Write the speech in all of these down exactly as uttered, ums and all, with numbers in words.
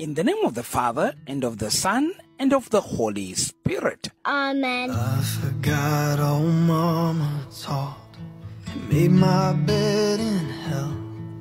In the name of the Father, and of the Son, and of the Holy Spirit. Amen. I forgot all Mama taught and made my bed in hell.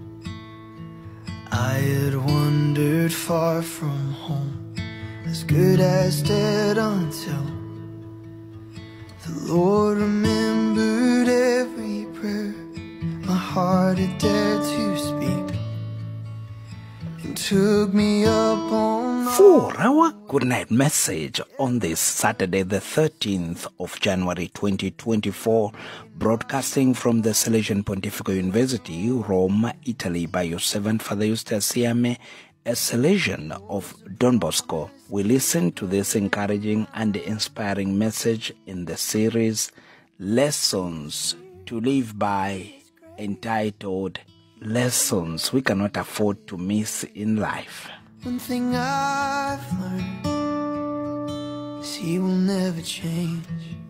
I had wandered far from home, as good as dead until the Lord remembered every prayer my heart had dared to speak, and took me up on For our good night message on this Saturday, the thirteenth of January twenty twenty-four, broadcasting from the Salesian Pontifical University, Rome, Italy, by your servant Father Eustace Siame, a Salesian of Don Bosco. We listen to this encouraging and inspiring message in the series Lessons to Live By, entitled Lessons We Cannot Afford to Miss in Life. One thing I've learned is He will never change.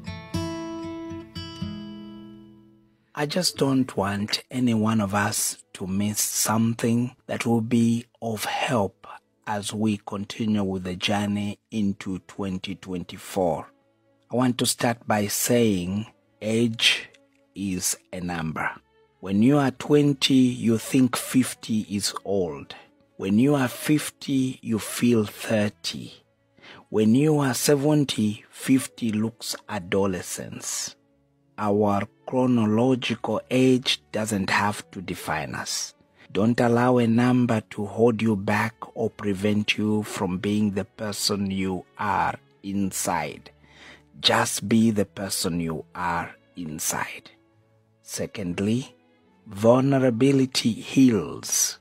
I just don't want any one of us to miss something that will be of help as we continue with the journey into twenty twenty-four. I want to start by saying age is a number. When you are twenty, you think fifty is old. When you are fifty, you feel thirty. When you are seventy, fifty looks adolescence. Our chronological age doesn't have to define us. Don't allow a number to hold you back or prevent you from being the person you are inside. Just be the person you are inside. Secondly, vulnerability heals.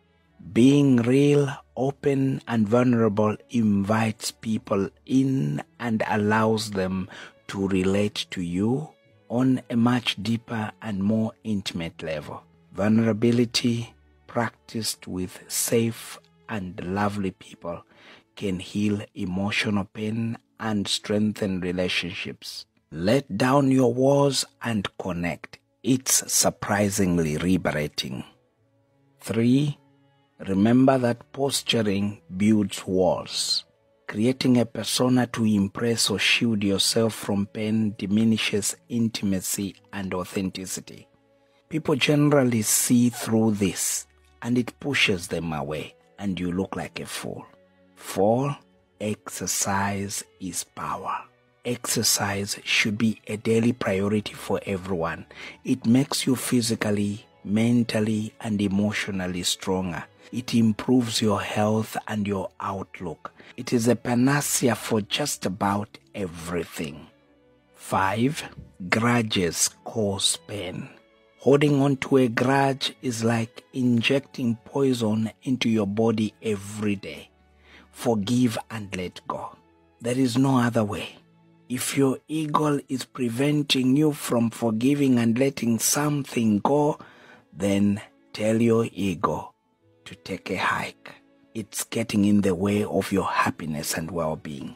Being real, open, and vulnerable invites people in and allows them to relate to you on a much deeper and more intimate level. Vulnerability, practiced with safe and lovely people, can heal emotional pain and strengthen relationships. Let down your walls and connect. It's surprisingly liberating. Three, remember that posturing builds walls. Creating a persona to impress or shield yourself from pain diminishes intimacy and authenticity. People generally see through this, and it pushes them away, and you look like a fool. Four, exercise is power. Exercise should be a daily priority for everyone. It makes you physically, mentally, and emotionally stronger. It improves your health and your outlook. It is a panacea for just about everything. Five, grudges cause pain. Holding on to a grudge is like injecting poison into your body every day. Forgive and let go. There is no other way. If your ego is preventing you from forgiving and letting something go, then tell your ego to take a hike. It's getting in the way of your happiness and well-being.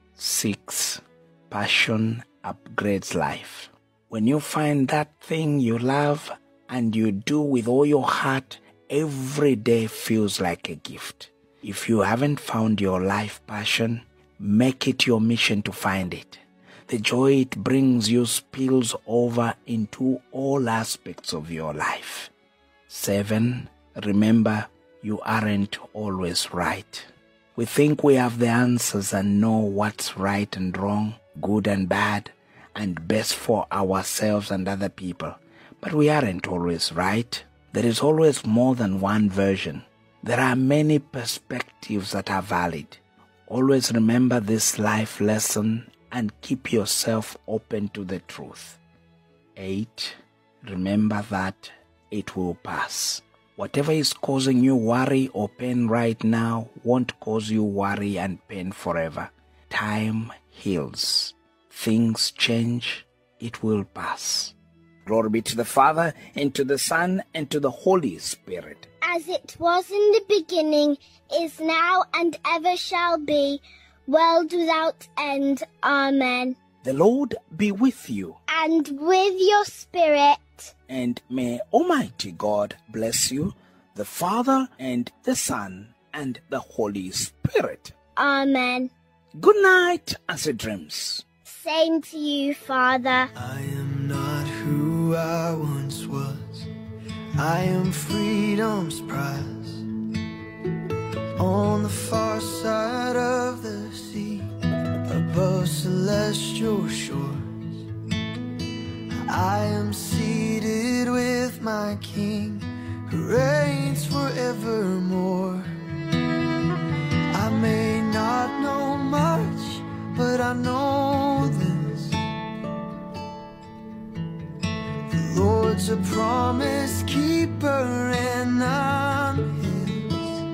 Six, passion upgrades life. When you find that thing you love and you do with all your heart, every day feels like a gift. If you haven't found your life passion, make it your mission to find it. The joy it brings you spills over into all aspects of your life. Seven, remember, you aren't always right. We think we have the answers and know what's right and wrong, good and bad, and best for ourselves and other people. But we aren't always right. There is always more than one version. There are many perspectives that are valid. Always remember this life lesson and keep yourself open to the truth. Eight, remember that it will pass. Whatever is causing you worry or pain right now won't cause you worry and pain forever. Time heals. Things change. It will pass. Glory be to the Father, and to the Son, and to the Holy Spirit. As it was in the beginning, is now, and ever shall be, world without end. Amen. The Lord be with you. And with your spirit. And may Almighty God bless you, the Father, and the Son, and the Holy Spirit. Amen. Good night and sweet dreams. Same to you, Father. I am not who I once was. I am freedom's prize. On the far side of the sea, above celestial shores, I am seated with my King, who reigns forevermore. I may not know much, but I know this: the Lord's a promise keeper, and I'm His.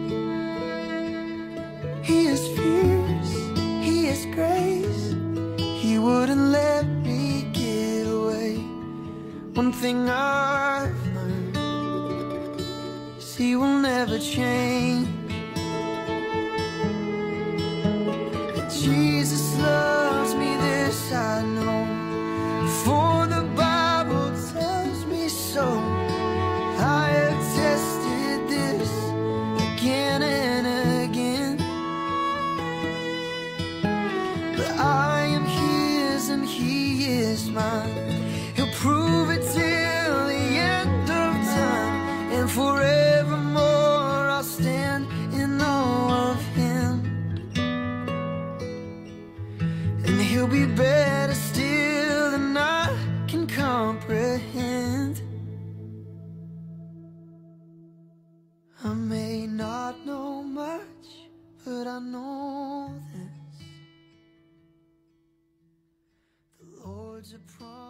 He is fierce, He is grace. He wouldn't let me get away. One thing I've learned is He will never change. Jesus loves me, this I know, for the Bible tells me so. I have tested this again and again, but I am His and He is mine. He'll prove it till the end of time, and forevermore I'll stand in awe of Him. He'll be better still than I can comprehend. I may not know much, but I know this: the Lord's a promise.